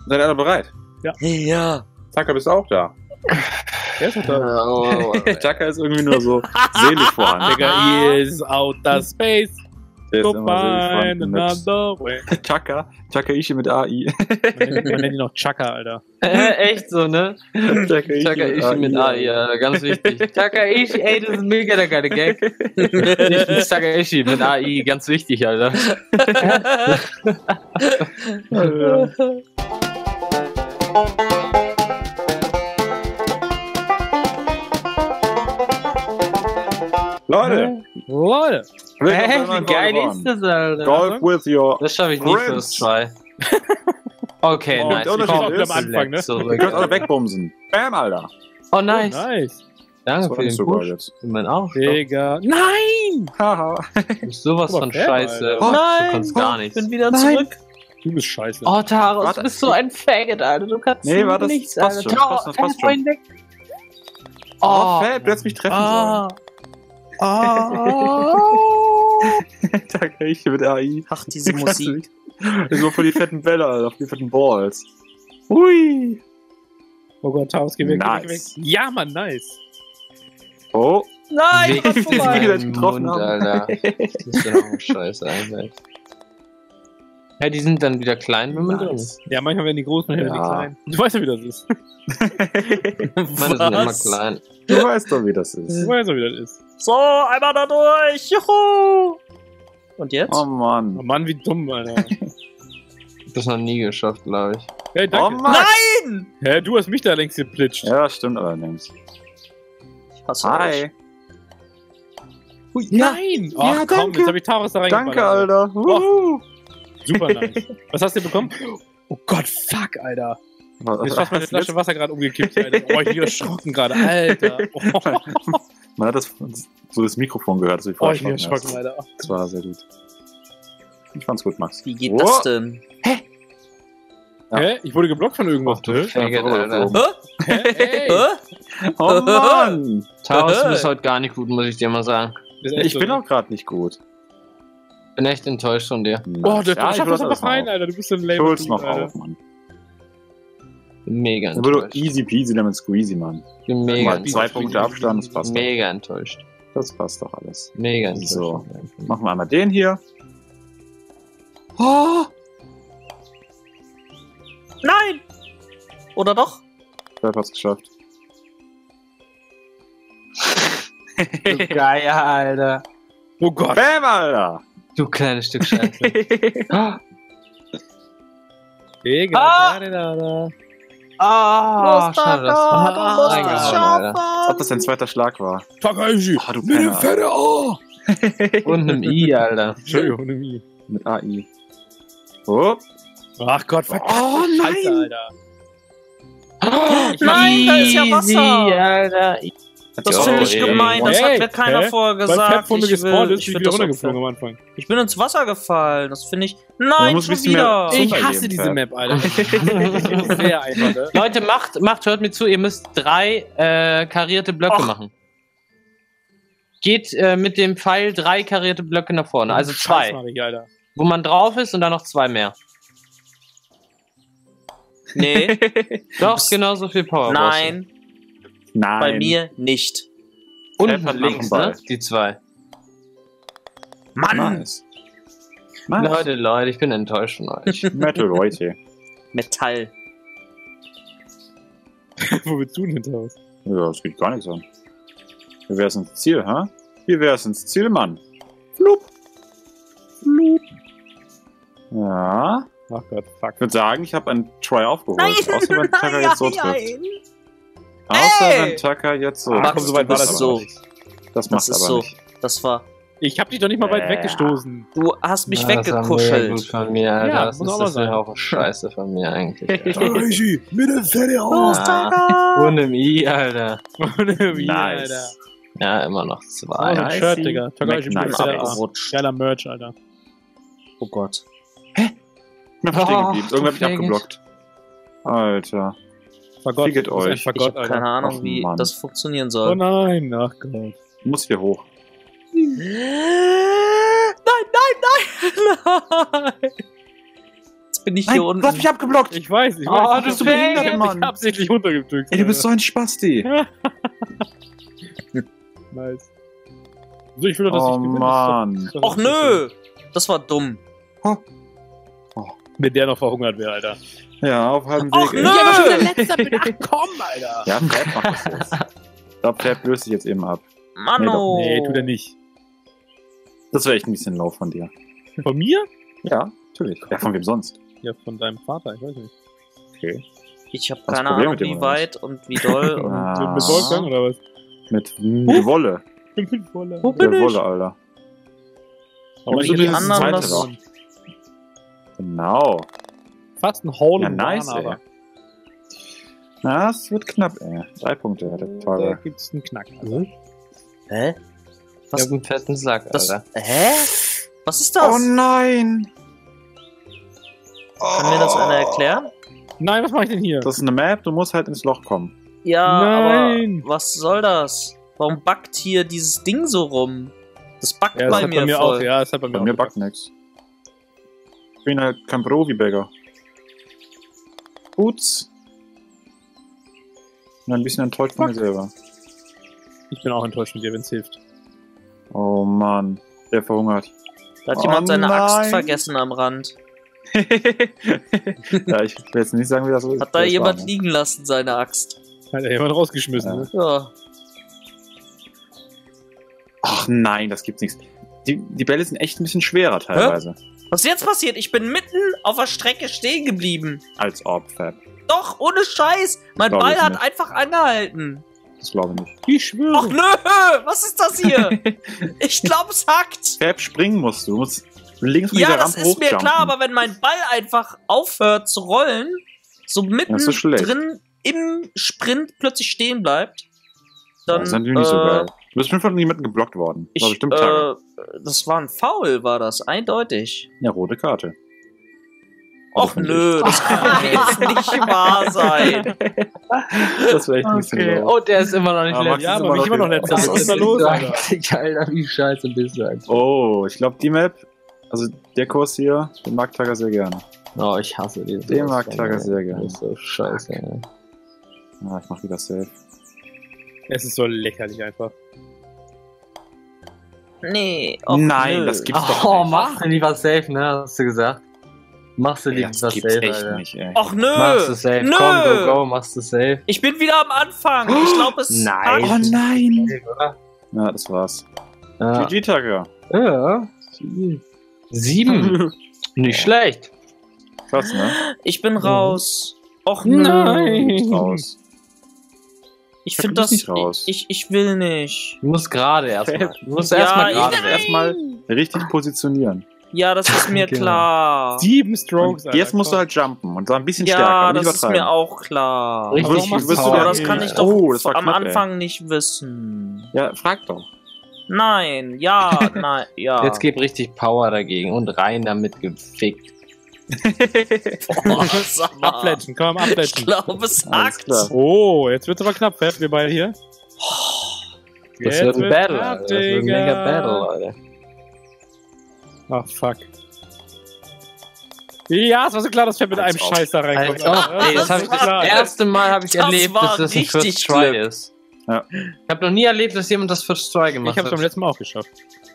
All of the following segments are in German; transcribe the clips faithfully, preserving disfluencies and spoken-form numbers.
Seid ihr alle bereit? Ja. Ja. Taka, bist du auch da? Wer ist da? Oh, Taka ist irgendwie nur so selig vorhanden. Digga, is outer space. Der ist Go immer selig find vorhanden mit another way. Taka, Takaishi mit A I. Man nennt, man nennt ihn noch Chaka, Alter. Echt so, ne? Takaishi Takaishi mit A I, ja, ganz wichtig. Takaishi, ey, das ist mega der geile Gag. Nicht Takaishi mit A I, ganz wichtig, Alter. Leute, Leute. Hä, wie geil ist das, Alter? Golf with your Das schaffe ich nicht friends. first try. Okay, Oh, nice. der Ich Unterschied komm ist, am Anfang, ne? Ihr zurück. könnt alle wegbumsen. Bam, Alter. Oh, nice. Nice. Danke Das für war nicht den so geil Push. jetzt. Ich mein auch. Digga. Nein! Haha. Du bist sowas Aber von fair, scheiße. Alter. Du Nein. kannst gar nichts. Ich bin wieder Nein. zurück. Du bist scheiße. Oh, Taros, Warte. du bist so ein Faggot, Alter. Du kannst Nee, warte, das nichts, passt Alter. schon, Taro, das passt, das passt Taro, schon. weg. Oh, Oh, Fab, du hättest mich treffen Ah. Ah. sollen. Takaishi mit A I. Ach, diese Musik. So für die fetten Bälle, Alter, für die fetten Balls. Hui. Oh Gott, Taos, geh weg, geh weg, geh weg. Nice. Ja, Mann, nice. Oh. Nein, Weg was in vorbei. wieder deinen getroffen Mund, haben. Alter. Das ist ja auch scheiße eigentlich. Ja, die sind dann wieder klein, wenn man drin ist. Ja, manchmal werden die groß, manchmal werden die Ja. klein. Du weißt ja, wie das ist. Meine sind immer Was? klein. Du weißt doch, wie das ist. Du weißt ja, wie das ist. So, einmal da durch. Juhu. Und jetzt? Oh Oh Mann. Mann, wie dumm, Alter. Das noch nie geschafft, glaube ich. Hey, Oh danke. Mann. Nein! Hä, du hast mich da längst geplitscht. Ja, stimmt allerdings. Ich hasse euch. Hi. Hui, nein! Ach Ja, komm, danke. jetzt hab ich Taros da reingeballert. Danke, Alter. Wuhu. Super nice. Was hast du bekommen? Oh Gott, fuck, Alter. Mir ist fast meine Flasche Wasser gerade umgekippt, Alter. Oh, ich bin erschrocken gerade, Alter. Oh, Man hat das so das Mikrofon gehört, dass ich oh vorher ich bin erschrocken erschrocken, hast. Alter. Das war sehr gut. Ich fand's gut, Max. Wie geht Oh. das denn? Ja. Hä? Ich wurde geblockt von irgendwas. Ach du Faggot, Alter. Hä? Hä? Ey. Hä? Oh Mann! Taros, du bist heute gar nicht gut, muss ich dir mal sagen. Das ist echt Ich so. bin auch gerade nicht gut. Bin echt enttäuscht von dir. Oh, du ja, ich schaffst hol das alles einfach rein, noch Alter. Du bist so ein auf. Label. Ich hol's noch auf, Mann. Bin mega Dann wurde enttäuscht. easy peasy lemon squeezy, Mann. Bin Guck mega mal, enttäuscht. zwei Punkte Abstand, das passt doch. Mega enttäuscht. Das passt doch alles. Mega enttäuscht. So. Machen wir einmal den hier. Oh! Nein! Oder doch? Wer hat's geschafft? Du Geier, Alter. Oh Gott. Bam, Alter! Du kleines Stück Scheiße. Digga, Ah! da, da, da. Ah, schade, das war du musst es reingehauen, Alter. Als ob das dein zweiter Schlag war. Takaishi. Oh, du Mit dem Penner. fette A. Und einem I, Alter. Entschuldigung, ohne mich. Mit A I. Oh! Ach Gott, verkackt. Oh, nein. Scheiße, Alter. Nein, da ist ja Easy, Wasser. Alter. Das Ja, finde oh, ich ey. gemein. Das Hey, hat mir keiner hä? vorher Weil Fab gesagt. von mir Ich, gespawnt will, ist, ich, bin ich will wieder das runtergeflogen auch- am Anfang. ich bin ins Wasser gefallen. Das finde ich. Da Nein, muss ein schon bisschen mehr wieder. Zunge- Ich hasse Überleben, diese Fab. Map, Alter. Das ist sehr einfach, ne? Leute, macht, macht, hört mir zu, ihr müsst drei äh, karierte Blöcke Ach. machen. Geht äh, mit dem Pfeil drei karierte Blöcke nach vorne. Also Scheiß zwei. mach ich, Alter. Wo man drauf ist und dann noch zwei mehr. Nee, Doch, genauso viel Power. nein, Nein. bei mir nicht. Und Fab hat links, noch einen ne? Ball. Die zwei. Mann! Nice. nice. Leute, Leute, ich bin enttäuscht von euch. Metal, Leute. Metall. Wo willst du denn hinter uns? Ja, das geht gar nichts an. Wie wär's ins Ziel, hä? Wie wär's ins Ziel, Mann? Flup. Flup. Ja. Ach Gott, fuck. Ich würde sagen, ich habe einen Try aufgeholt. Nein, Außer wenn Tucker nein, jetzt so nein, trifft. nein. Außer Ey! wenn Tucker jetzt so. Ah, Max, komm, so weit du war bist das so. aber nicht. Das macht Das ist aber so. nicht. Das war. Ich hab dich doch nicht mal weit Äh. weggestoßen. Du hast mich Das war mega gut weggekuschelt. von mir, Alter. Ja, das muss ist auch mal das sein. wäre auch scheiße von mir eigentlich. Alter. Takaishi, mit dem fette Los, Ah. Tucker! Und im I, Alter. Wie, Nice. Alter. Ja, immer noch Oh, zwei. so ein Nice. Shirt, Digga. Takaishi, mit dem Nice. fette A. Abgerutscht. Geiler Merch, Alter. Oh Gott. Ich bin einfach stehen Oh, geblieben. Irgendwer hat mich du abgeblockt. Alter. Fagott. Ficket Du bist ein euch. Ich Fagott, habe Alter. keine Ahnung, Ach, wie Mann. das funktionieren Oh soll. nein, ach Gott. Ich muss hier hoch. Nein, nein, nein! Nein! Jetzt bin ich Nein, hier unten. du hast mich abgeblockt! Ich weiß, ich Oh, weiß. du ich behindert, hab Mann. mich absichtlich runtergedrückt. Ey, du bist so ein Spasti. Nice. So, ich will doch, dass Oh ich gewinne. Mann. Das ist doch- Och nö! Das war dumm. Wenn der noch verhungert wäre, Alter. Ja, auf halbem Och Weg. nö! ey. Ja, aber schon der Letzte bin. Ach komm, Alter. Ja, Fab macht das jetzt. Ich glaube, Fab löst sich jetzt eben ab. Mano! Nee, tut er nicht. Das wäre echt ein bisschen low von dir. Von mir? Ja, natürlich. Ja, von wem sonst? Ja, von deinem Vater, ich weiß nicht. Okay. Ich habe Hast du keine Probleme Ahnung, mit dem, wie oder was? weit und wie doll. und Ah. Mit, mit Wolfgang oder was? Mit, mit Wolle. Mit Wolle. Wo Der bin ich? Wolle, Alter. Und Aber wie ich die bin das anderen zweite das. noch. Genau. Fast ein Hole Ja, in nice, One, ey. aber Na, es wird knapp, ey. Drei Punkte, der da Tage. gibt's einen Knack. Also. Hä? Ich Was? hab einen fetten Sack, Das, Alter. hä? Was ist das? Oh nein! Kann mir das einer erklären? Nein, was mache ich denn hier? Das ist eine Map, du musst halt ins Loch kommen. Ja, Nein. aber was soll das? Warum backt hier dieses Ding so rum? Das backt Ja, das bei hat mir, bei mir voll. auch. Ja, das hat bei mir Bei auch. mir backt nix. Ich bin halt kein Profi-Bäcker. Gut. Bin ein bisschen enttäuscht von mir selber. Ich bin auch enttäuscht mit dir, wenn's hilft. Oh Mann, der verhungert. Da hat Oh jemand seine nein. Axt vergessen am Rand. Ja, ich will jetzt nicht sagen, wie das so ist. Hat da Das jemand war- liegen lassen, seine Axt? Hat er jemand rausgeschmissen, Ja. ne? Ja. Ach nein, das gibt's nichts. Die, die Bälle sind echt ein bisschen schwerer teilweise. Was ist jetzt passiert? Ich bin mitten auf der Strecke stehen geblieben. Als Orb, Fab. Doch, ohne Scheiß. Mein Glaub Ball ich hat nicht. einfach angehalten. Das glaube ich nicht. Ich schwöre. Ach nö, was ist das hier? Ich glaube, es hackt. Fab, springen musst du. Du musst links von Ja, dieser das Rampe ist mir hochjumpen. klar, aber wenn mein Ball einfach aufhört zu rollen, so mitten Das ist schlecht. drin im Sprint plötzlich stehen bleibt, dann. das ist natürlich nicht so äh, geil. Du bist bestimmt von jemandem geblockt worden. Das war Ich, bestimmt Tage. äh, das war ein Foul, war das, eindeutig. Ja, rote Karte. Och nö, das kann jetzt nicht wahr sein. Das wäre echt ein bisschen Okay. low. Oh, der ist immer noch nicht Aber letzter. Ja, ist aber immer mich immer noch noch letzter. Was Was ist da ist los, da Alter? eigentlich, Alter? Wie scheiße bist du eigentlich? Oh, ich glaube, die Map, also der Kurs hier, den mag Tager sehr gerne. Oh, ich hasse den. Den mag sowas, Tager ey. sehr gerne. Das ist so scheiße, ey. Ah, ich mach wieder safe. Es ist so lächerlich einfach. Nee, och Nein, nö. das gibt's doch Oh, nicht. mach du lieber safe, ne? Hast du gesagt? Machst du Ey, lieber das safe, gibt's echt Alter. nicht, ey. Och nö. Machst du safe. Nö. Komm, go, go, machst du safe. Ich bin wieder am Anfang. Ich glaube, es Nein. Oh nein! Safe, oder? Ja, das war's. Ja. G G, Tager. Ja. Sieben. Nicht schlecht. Krass, ne? Ich bin raus. Och nö. Nein. Du bist raus. Ich Du finde bist das. nicht raus. Ich, ich will nicht. Du musst gerade erstmal. Du musst Ja, erstmal ich- gerade Nein. werden. Erstmal richtig positionieren. Ja, das ist mir Genau. klar. Sieben Strokes, Und jetzt musst du komm. halt jumpen und so ein bisschen stärker, Ja, aber nicht das ist übertreiben. mir auch klar. Richtig Aber warum machst du wirst du das? Aber denn- das kann ich doch Oh, das war am knapp, ey. Anfang nicht wissen. Ja, frag doch. Nein, ja, nein, ja. Jetzt gib richtig Power dagegen und rein damit gefickt. Boah, sag mal. Abfletschen, komm, Ich abfletschen. glaube, es Alles hackt. klar. Oh, jetzt wird's aber knapp, Pfeff, wir beide hier. Das Jetzt wird ein wird's Battle, knapp, Alter. Das wird ein Digga. mega Battle, Alter. Ach, fuck. Ja, es war so klar, dass Pfeff mit einem Als ob. Scheiß da reinkommt. Als ob. Alter. Ey, das habe ich das klar. erste Mal habe ich Das erlebt, war dass das ein richtig First Try Glück. ist. Ja. Ich habe noch nie erlebt, dass jemand das First Try gemacht Ich hab's beim hat. letzten Mal auch geschafft.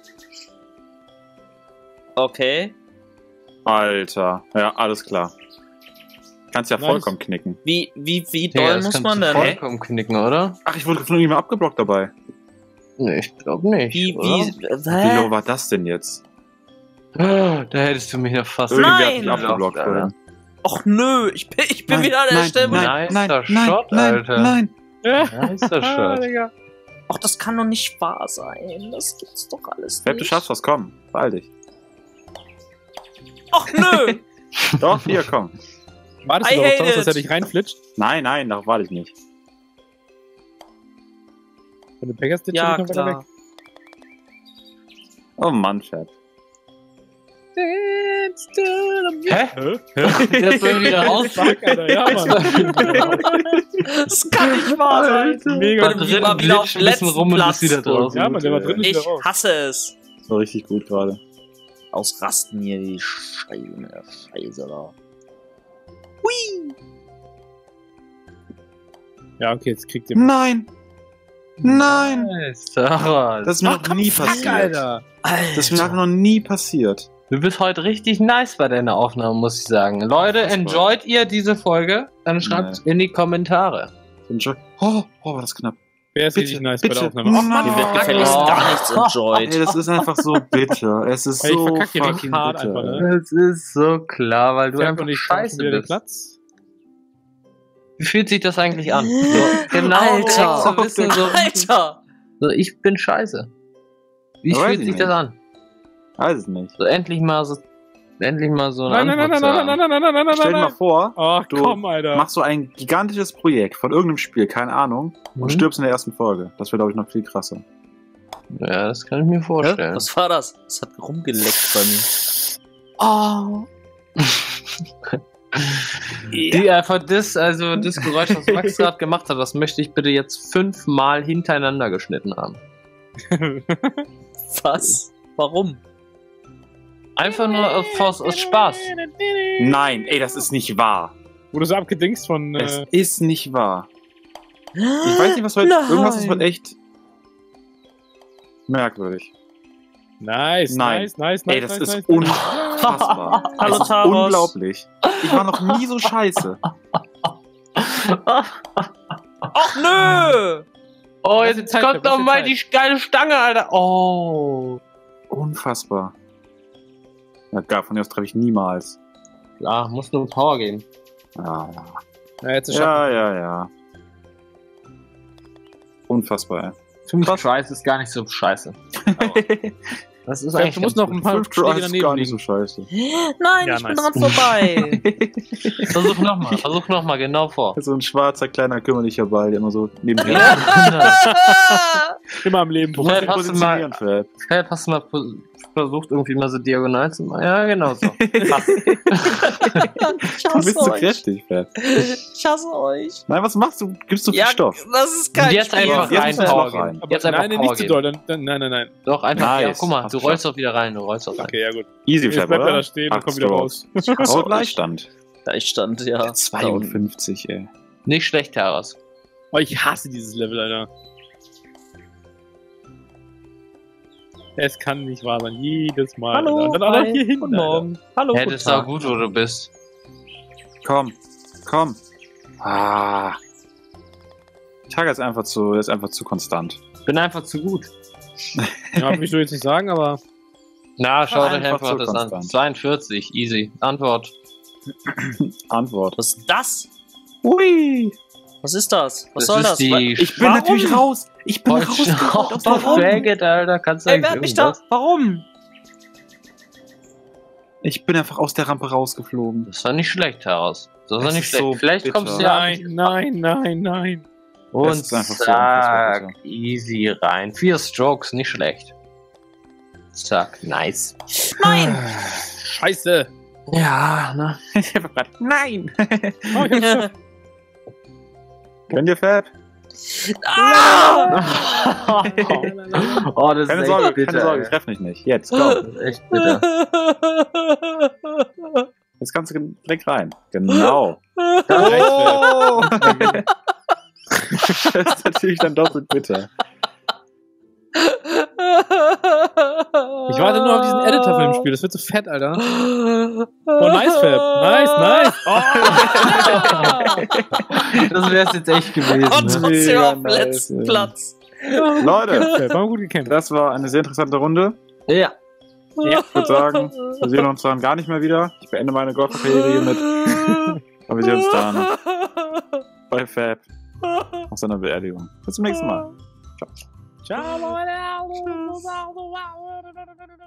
Okay. Alter. Ja, alles klar. Kannst ja Nice. vollkommen knicken. Wie, wie, wie doll Ja, das muss kannst man du denn? vollkommen knicken, oder? Ach, ich wurde von irgendjemandem abgeblockt dabei. Nee, ich glaube nicht. Wie, oder? wie, Wie low hä? war das denn jetzt? Da hättest du mich noch fast Irgendwer hat Nein! mich abgeblockt. Alter. vorhin. Och nö, ich bin, ich bin wieder an der Stelle. nein. Nicer nein, Shot, nein, Alter. nein. Nicer Ah, Shot. Digga. Och, das kann doch nicht wahr sein. Das gibt's doch alles Fab, du nicht. schaffst was, komm. Beeil dich. Och nö! Doch, hier, komm. Wartest I du darauf, hate Thomas, dass er it. dich reinflitscht? Nein, nein, darauf warte ich nicht. Wenn du Pech hast, Ja, dich noch weiter klar. weg. Oh Mann, Fab. Hä? Hä? Jetzt bin ich wieder raus. Fuck, Alter, ja, Mann. Das kann nicht wahr sein. Mega Wenn gut. du mal wieder auf glitscht den ein bisschen letzten rum und Platz bist wieder draußen. Ja, Mann, der war drin, ist Ich wieder raus. hasse es. Das war richtig gut gerade. Ausrasten hier, die Scheiße, Scheiße da. Ja, okay, jetzt kriegt ihr... Nein! Nein! Sarah, Das ist mir Ach, noch nie fuck, passiert. Alter. Das ist mir einfach noch nie passiert. du bist heute richtig nice bei deiner Aufnahme, muss ich sagen. Leute, Das war- enjoyt ihr diese Folge? Dann schreibt in die Kommentare. Oh, oh, war das knapp. Wer ist Bitte, richtig nice bitte. bei der Aufnahme? Ach, Nein. Hier wird gefälligst Oh. gar nichts enjoyed. Ey, das ist einfach so bitter. Es ist Ey, ich so verkack hier fucking richtig hart bitter. einfach, ne? Das ist so klar, weil du Fab einfach und ich scheiße wieder den bist. Platz. Wie fühlt sich das eigentlich an? So, genau Alter. zu wissen, so, Alter! so, ich bin scheiße. Wie Ja, weiß fühlt ich sich nicht. das an? Weiß es nicht. So endlich mal so, endlich mal so eine Nein, nein, nein, Antwort nein, zu nein, haben. nein, nein, nein, nein, nein, Stell dir mal nein. vor, Ach, du komm, Alter. machst so ein gigantisches Projekt von irgendeinem Spiel, keine Ahnung, und Mhm. stirbst in der ersten Folge. Das wäre, glaube ich, noch viel krasser. Ja, das kann ich mir Hä? vorstellen. Was war das? Das hat rumgeleckt bei mir. Oh. Die einfach das, also das Geräusch, was Max gerade gemacht hat, das möchte ich bitte jetzt fünfmal hintereinander geschnitten haben. Was? Warum? Einfach nur aus, aus Spaß. Nein, ey, das ist nicht wahr. Wurde so abgedingst von... Es Äh, ist nicht wahr. Ich weiß nicht, was heute. Nein. Irgendwas ist heute echt merkwürdig. nice, Nein. nice, nice, nice, Ey, das nice, ist nice, unfassbar. Hallo, das ist Taros. unglaublich. Ich war noch nie so scheiße. Ach nö! Oh, Was jetzt ist Zeit, kommt was ist noch mal Zeit? die geile Stange, Alter. Oh. Unfassbar. Ja, gar von dir aus treffe ich niemals. Klar, muss nur Power geben. Ja, ja. Ja, jetzt ist Ja, ja, ja. Unfassbar, ey. Fünf Tries ist gar nicht so scheiße. Das ist Fab, eigentlich du musst ganz noch ein gut. paar Fünf Schläge Tries ist daneben gar nicht liegen. so scheiße. Nein, Ja, ich bin nice. dran vorbei. Versuch nochmal, versuch nochmal, genau vor. So ein schwarzer, kleiner, kümmerlicher Ball, der immer so nebenher. Ja, Immer am Leben. Du musst Fab, dich hast du positionieren, Fab. Fab, hast du mal versucht, irgendwie mal so diagonal zu machen? Ja, genau so. Passt. Ich Du hasse bist zu euch. kräftig, Fab. Ich hasse euch. Nein, was machst du? Gibst du viel Ja, Stoff? das ist kein Und jetzt Spiel. einfach Jetzt rein muss das Power Loch geben. rein. Aber Jetzt einfach nein, nein, Power nicht zu geben. doll. Dann, dann, nein, nein, nein. Doch, einfach, Nice. ja, guck mal, Hast du du rollst doch wieder rein, du rollst doch rein. Okay, ja gut. Easy, Jetzt Fab, bleibt er oder? da stehen und Acht kommt wieder Strokes. raus. Ich hasse Oh, euch. Gleichstand. Gleichstand, ja. zweiundfünfzig, ey. Nicht schlecht, Taras. Oh, ich hasse dieses Level, Alter. Es kann nicht wahr sein. Jedes Mal. Hallo, Alter. Und dann auch noch hi, hier hinten, guten Alter. Morgen. Hallo, Ja, guten das ist auch Tag. gut, wo du bist. Komm, komm. Ah. Tiger ist einfach zu, ist einfach zu konstant. Bin einfach zu gut. Ja, will ich so jetzt nicht sagen, aber... Na, schau dir Einfach einfach zu das an. konstant. zweiundvierzig, easy. Antwort. Antwort. Was ist das? Ui. Was ist das? Was Das soll ist das? die Ich bin Warum? natürlich raus. Ich bin Oh, rausgeholt aus der Warum? Faggot, Alter. Kannst du Ey, eigentlich wer hat mich da? irgendwas? Warum? Ich bin einfach aus der Rampe rausgeflogen. Das war nicht schlecht, Taras. Das war Das nicht ist schlecht. so Vielleicht bitter. kommst du ja Nein, nein, nein, nein. und Das ist einfach so zack, unfassbar easy rein. Vier Strokes, nicht schlecht. Zack, nice. Nein! Scheiße. Ja, ne? Ich hab grad. Nein. Oh, ich hab's Könnt ihr Fab? Ah! Oh, das Keine ist Sorge, echt bitter. keine Sorge, ich ey. treff mich nicht. Jetzt, komm. Das ist echt bitter. Jetzt kannst du direkt rein. Genau. Oh! Das ist natürlich dann doppelt bitter. Ich warte nur auf diesen Editor von dem Spiel. Das wird so fett, Alter. Oh, nice, Fab. Nice, nice. Oh. Das wär's jetzt echt gewesen. Und Ne? trotzdem Mega auf dem nice, letzten ey. Platz. Leute, Fab, haben wir gut gekämpft. das war eine sehr interessante Runde. Ja. Ja. Ich würde sagen, wir sehen uns dann gar nicht mehr wieder. Ich beende meine Golfkarriere hiermit. Aber wir sehen uns dann bei Fab auf seiner Beerdigung. Bis zum nächsten Mal. Ciao, Leute.